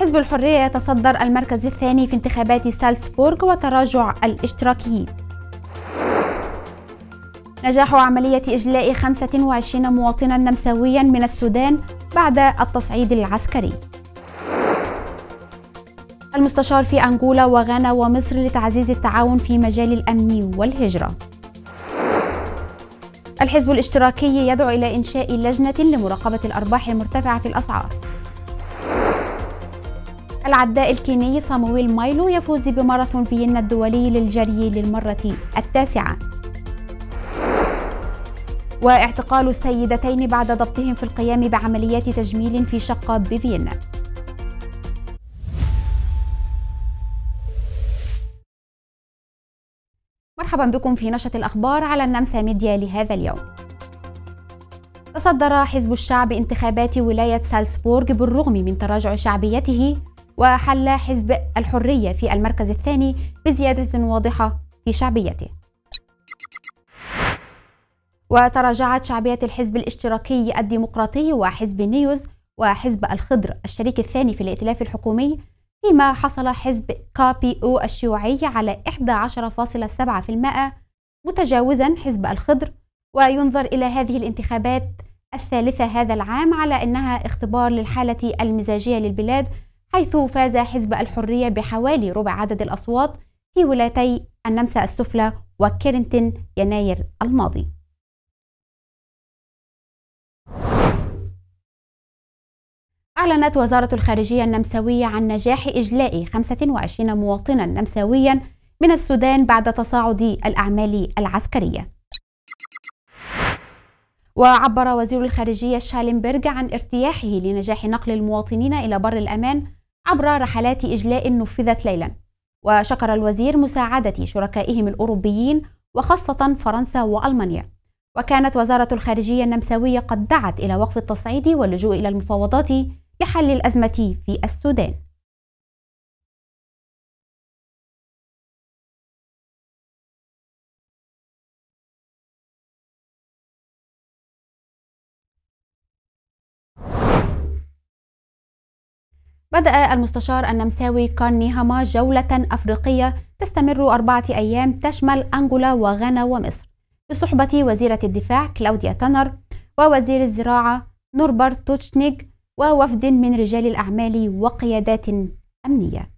حزب الحرية يتصدر المركز الثاني في انتخابات سالزبورغ وتراجع الاشتراكيين. نجاح عملية إجلاء 25 مواطنا نمساويا من السودان بعد التصعيد العسكري. المستشار في أنغولا وغانا ومصر لتعزيز التعاون في مجال الأمن والهجرة. الحزب الاشتراكي يدعو إلى إنشاء لجنة لمراقبة الأرباح المرتفعة في الأسعار. العداء الكيني صامويل مايلو يفوز بماراثون فيينا الدولي للجري للمرة التاسعة. واعتقال السيدتين بعد ضبطهم في القيام بعمليات تجميل في شقة بفيينا. مرحبا بكم في نشرة الأخبار على النمسا ميديا لهذا اليوم. تصدر حزب الشعب انتخابات ولاية سالزبورغ بالرغم من تراجع شعبيته، وحل حزب الحرية في المركز الثاني بزيادة واضحة في شعبيته. وتراجعت شعبية الحزب الاشتراكي الديمقراطي وحزب نيوز وحزب الخضر الشريك الثاني في الائتلاف الحكومي، فيما حصل حزب KPO الشيوعي على 11.7%، متجاوزا حزب الخضر. وينظر إلى هذه الانتخابات الثالثة هذا العام على أنها اختبار للحالة المزاجية للبلاد، حيث فاز حزب الحرية بحوالي ربع عدد الأصوات في ولايتي النمسا السفلى وكيرنتن يناير الماضي. أعلنت وزارة الخارجية النمساوية عن نجاح إجلاء 25 مواطنا نمساويا من السودان بعد تصاعد الأعمال العسكرية. وعبر وزير الخارجية شالنبرغ عن ارتياحه لنجاح نقل المواطنين إلى بر الأمان عبر رحلات إجلاء نفذت ليلا. وشكر الوزير مساعدة شركائهم الأوروبيين وخاصة فرنسا وألمانيا. وكانت وزارة الخارجية النمساوية قد دعت إلى وقف التصعيد واللجوء إلى المفاوضات لحل الأزمة في السودان. بدأ المستشار النمساوي كان نيهاما جولة أفريقية تستمر 4 أيام تشمل أنغولا وغانا ومصر بصحبة وزيرة الدفاع كلاوديا تانر ووزير الزراعة نوربرت توتشنيغ ووفد من رجال الأعمال وقيادات أمنية.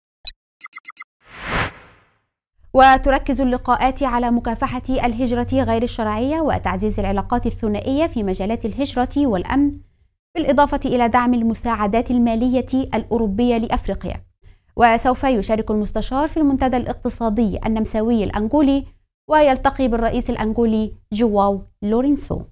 وتركز اللقاءات على مكافحة الهجرة غير الشرعية وتعزيز العلاقات الثنائية في مجالات الهجرة والأمن، بالإضافة إلى دعم المساعدات المالية الأوروبية لأفريقيا. وسوف يشارك المستشار في المنتدى الاقتصادي النمساوي الأنغولي ويلتقي بالرئيس الأنغولي جواو لورينسو.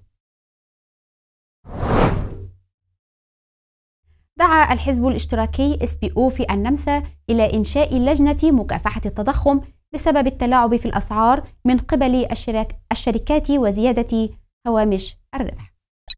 دعا الحزب الاشتراكي SPO في النمسا إلى إنشاء لجنة مكافحة التضخم بسبب التلاعب في الأسعار من قبل الشركات وزيادة هوامش الربح.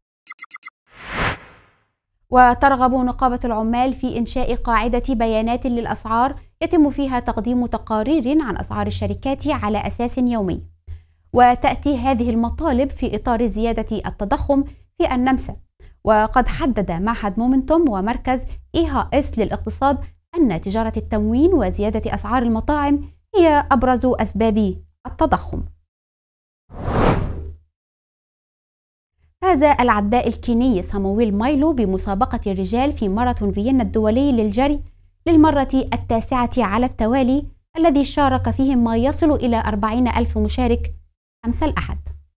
وترغب نقابة العمال في إنشاء قاعدة بيانات للأسعار يتم فيها تقديم تقارير عن أسعار الشركات على أساس يومي. وتأتي هذه المطالب في إطار زيادة التضخم في النمسا. وقد حدد معهد مومنتوم ومركز EHS للاقتصاد أن تجارة التموين وزيادة أسعار المطاعم هي أبرز أسباب التضخم. فاز العداء الكيني صامويل مايلو بمسابقة الرجال في ماراثون فيينا الدولي للجري للمرة التاسعة على التوالي، الذي شارك فيهم ما يصل إلى 40,000 مشارك أمس الأحد.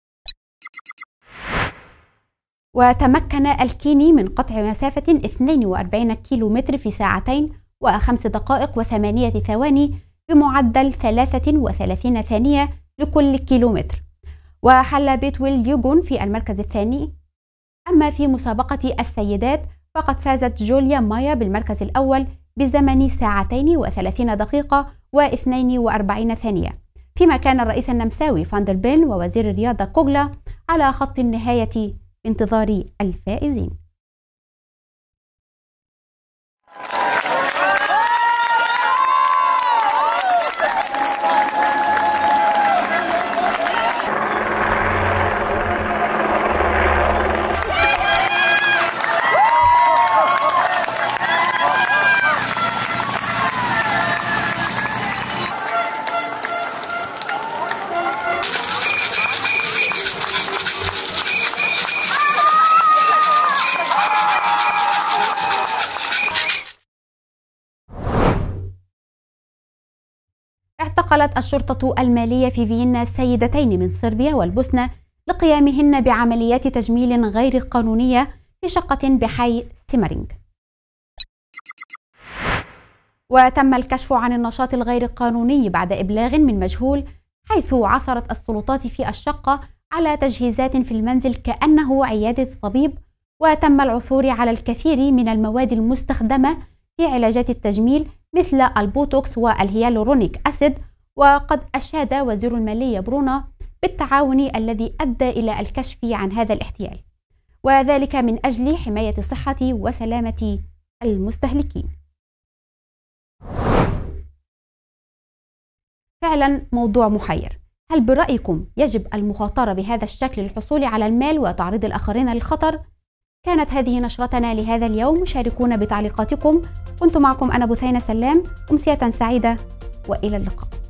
وتمكن الكيني من قطع مسافة 42 كيلومتر في 2 ساعات و5 دقائق و8 ثواني بمعدل 33 ثانية لكل كيلومتر. وحل بيتويل يوغون في المركز الثاني. أما في مسابقة السيدات فقد فازت جوليا مايا بالمركز الأول بزمن 2 دقيقة و42 ثانية، فيما كان الرئيس النمساوي فاندر بين ووزير الرياضة كوغلا على خط النهاية بانتظار الفائزين. اعتقلت الشرطة المالية في فيينا سيدتين من صربيا والبوسنة لقيامهن بعمليات تجميل غير قانونية في شقة بحي سيمرينغ. وتم الكشف عن النشاط الغير قانوني بعد إبلاغ من مجهول، حيث عثرت السلطات في الشقة على تجهيزات في المنزل كأنه عيادة طبيب، وتم العثور على الكثير من المواد المستخدمة في علاجات التجميل مثل البوتوكس والهيالورونيك أسيد. وقد أشاد وزير المالية برونو بالتعاون الذي أدى إلى الكشف عن هذا الاحتيال، وذلك من أجل حماية صحة وسلامة المستهلكين. فعلا موضوع محير. هل برأيكم يجب المخاطرة بهذا الشكل للحصول على المال وتعريض الآخرين للخطر؟ كانت هذه نشرتنا لهذا اليوم، شاركونا بتعليقاتكم. كنت معكم أنا بثينة سلام، أمسية سعيدة وإلى اللقاء.